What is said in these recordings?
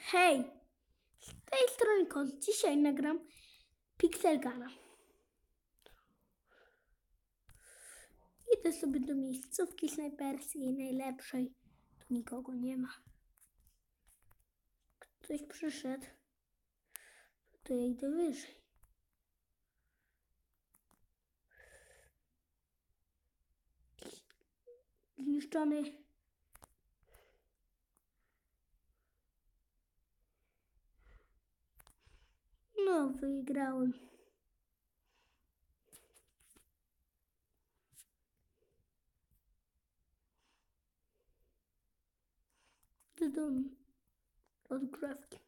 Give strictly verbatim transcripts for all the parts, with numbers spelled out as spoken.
Hej, z tej strony Kot. Dzisiaj nagram Pixelgana. Idę sobie do miejscówki snajperskiej najlepszej. Tu nikogo nie ma. Ktoś przyszedł. To ja idę wyżej. Zniszczony. No, wygrałem. Do domu. Odgrzewki.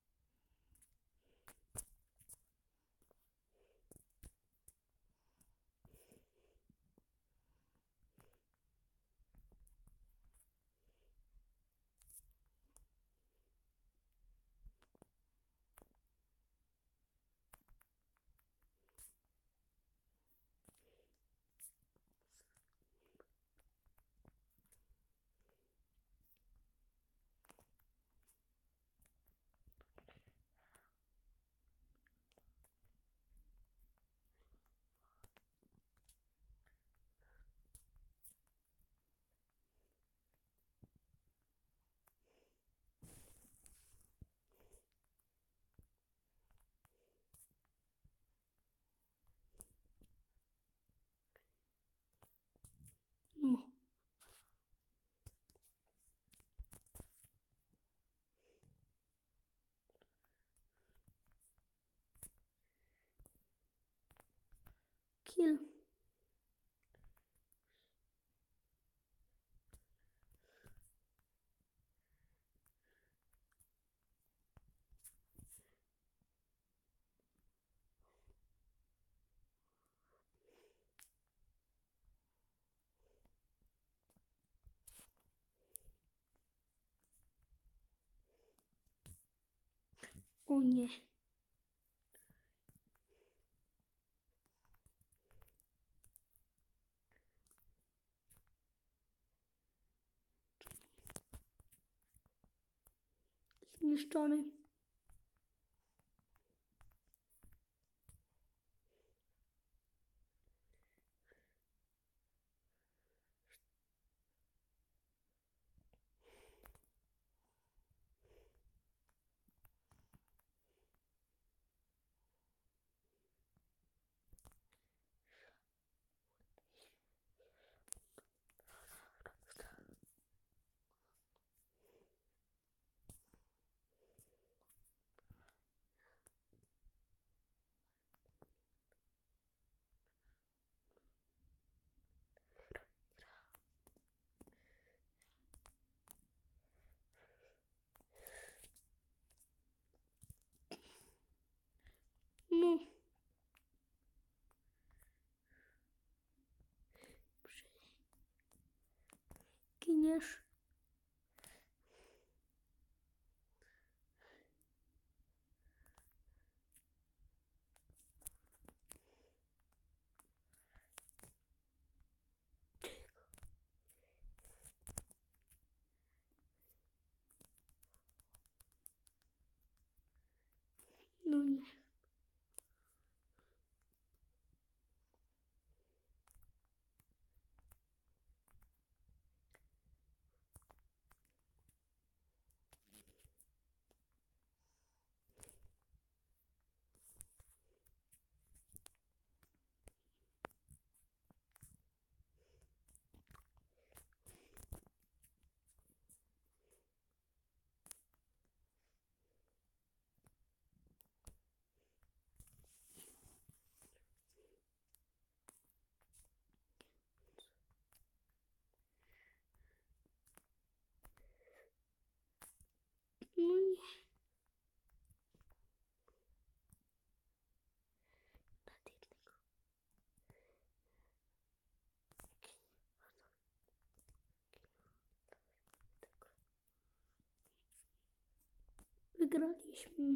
No. Kill. O nie. Zniszczony. No. Giniesz. No nie. No nie. Wygraliśmy.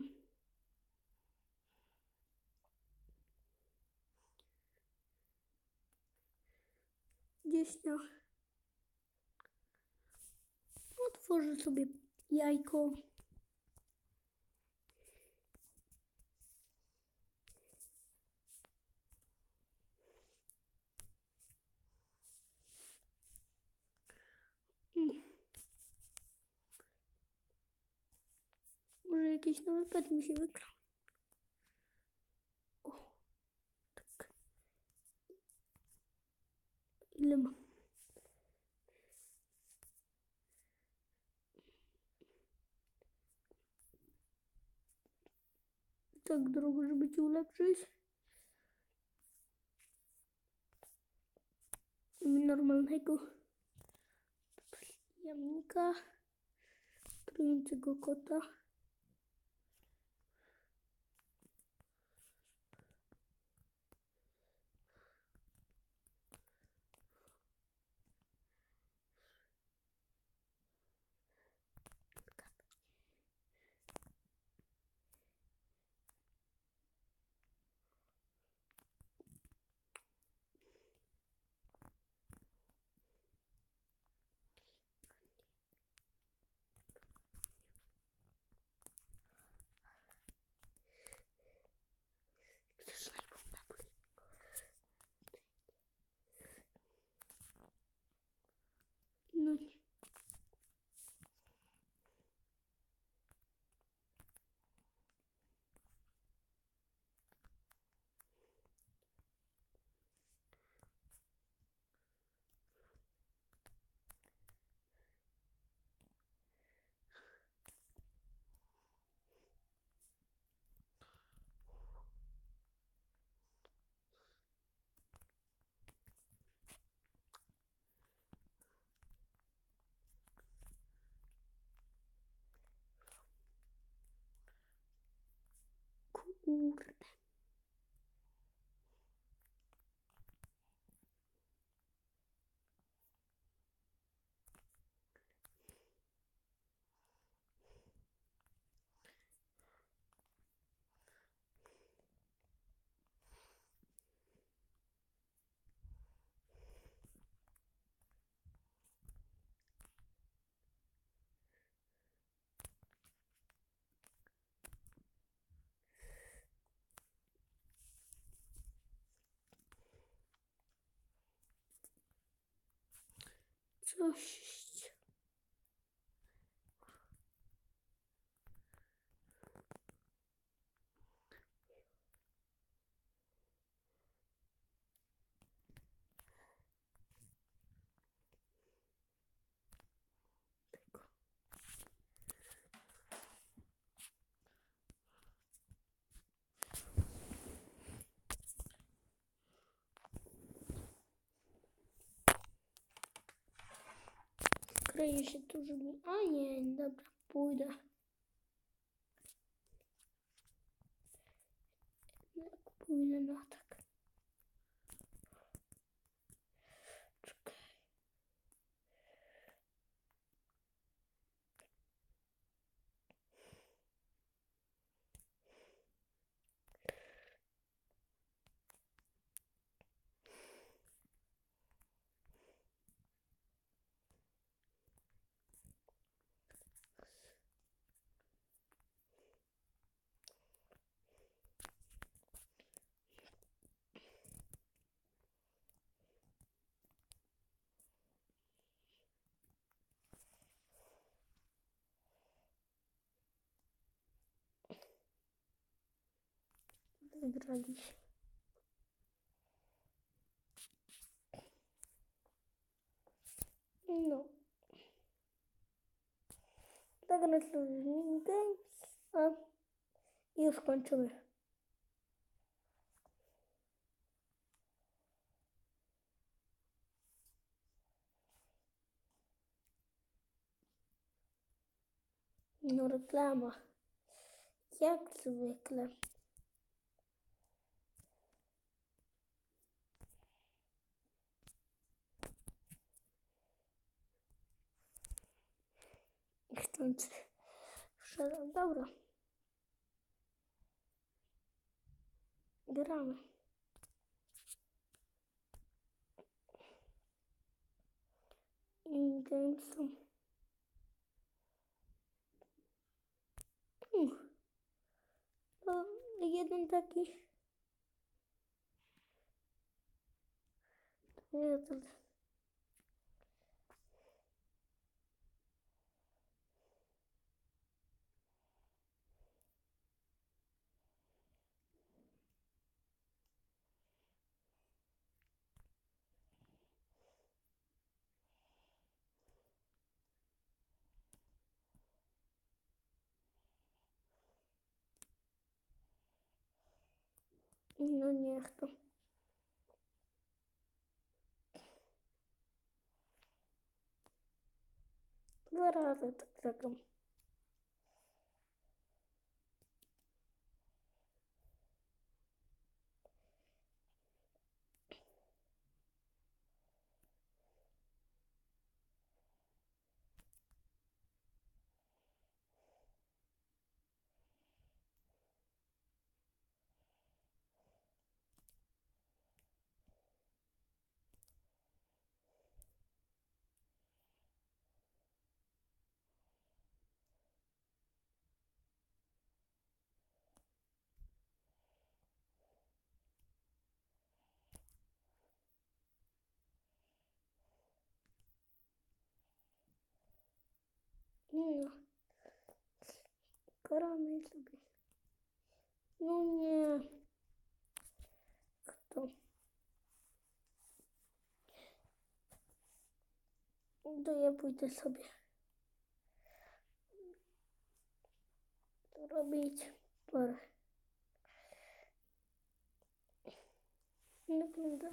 Gdzieś na... Otworzę sobie jajko. jakiś nowy pet mi się wygrał. O, tak. Ile mam? Tak drogo, żeby ci ulepszyć. Normalnego jamnika, trującego kota. No nie. Kurde. Coś. Kryje się tu, żeby... A nie, dobra, pójdę. Pójdę na atak. Czekaj. Wygraliśmy. No. Tak na Games. A i już kończymy. No reklama. Jak zwykle. Chcąc. Dobra. Gramy. In games. Hmm. To jeden taki. Nie, to... No niech to. Dwa razy tak zagram. No. Karamy sobie. No nie. Kto? To ja pójdę sobie to robić parę. Nie będę.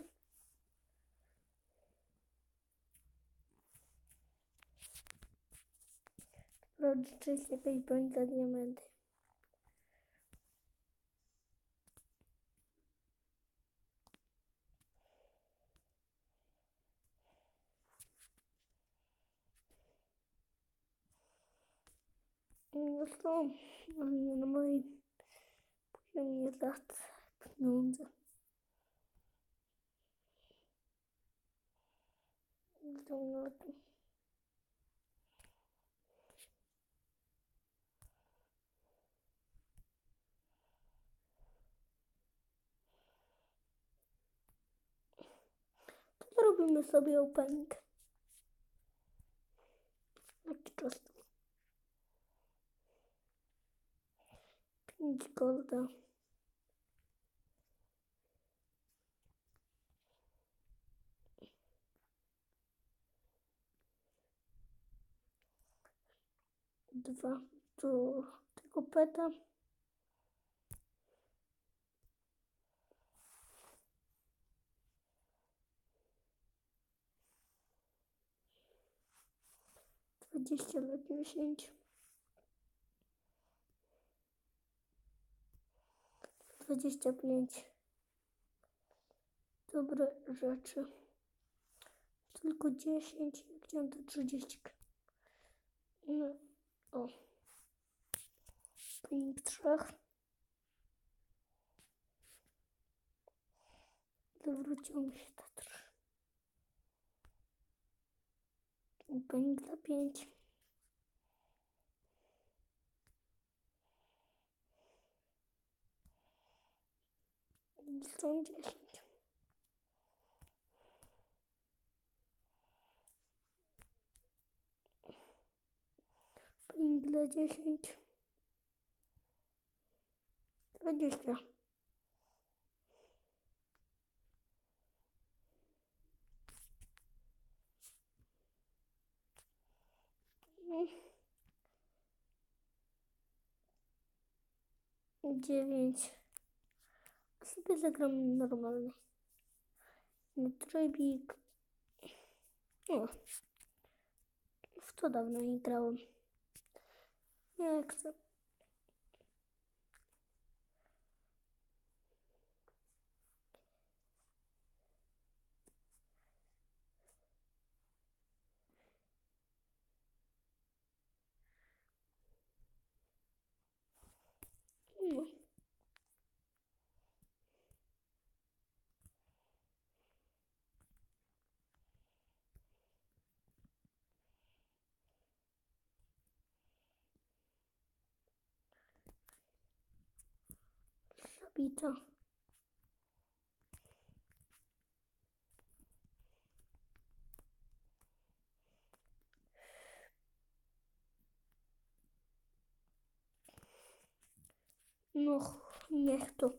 Sprawdzić, czy jest jakaś broń za diamenty. No są, ale nie na moim poziomie lat pieniądze. To na to. To robimy sobie opening. Jaki czas? pięć golda. Dwa do tego peta. Dwadzieścia na dziesięć. Dwadzieścia pięć. Dobre rzeczy. Tylko dziesięć. Chciałam to trzydzieści. No. O. Ping trzech. Zawróciło mi się to trzy. Ping dla pięć. Są dziesięć. Ping dla dziesięć. dwadzieścia. dziewięć. Sobie zagram normalnie. No trybik. O. W to dawno nie grałem. Nie chcę. No. Zabita. No, niech to.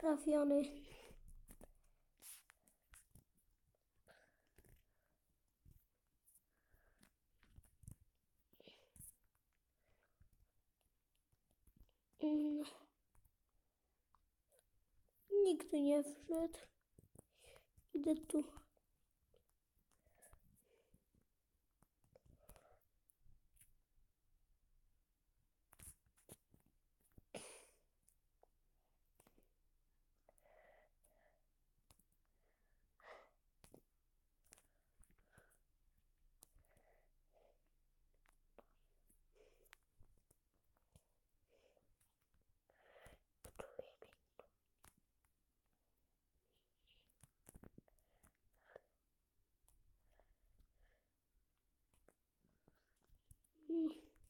trafiony. Mm. Nikt nie wszedł. Idę tu. Mm.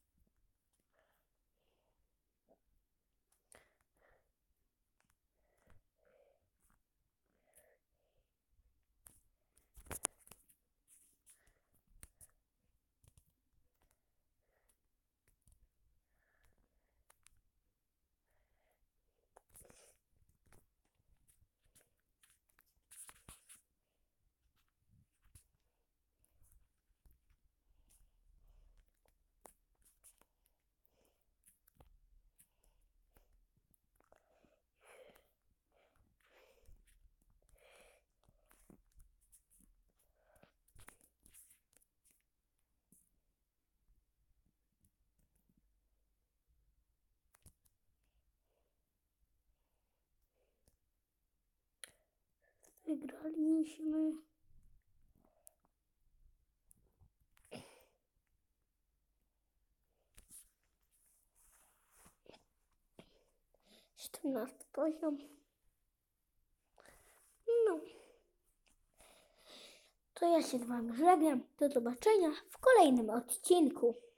Wygraliśmy. czternasty poziom. No. To ja się z wami żegnam. Do zobaczenia w kolejnym odcinku.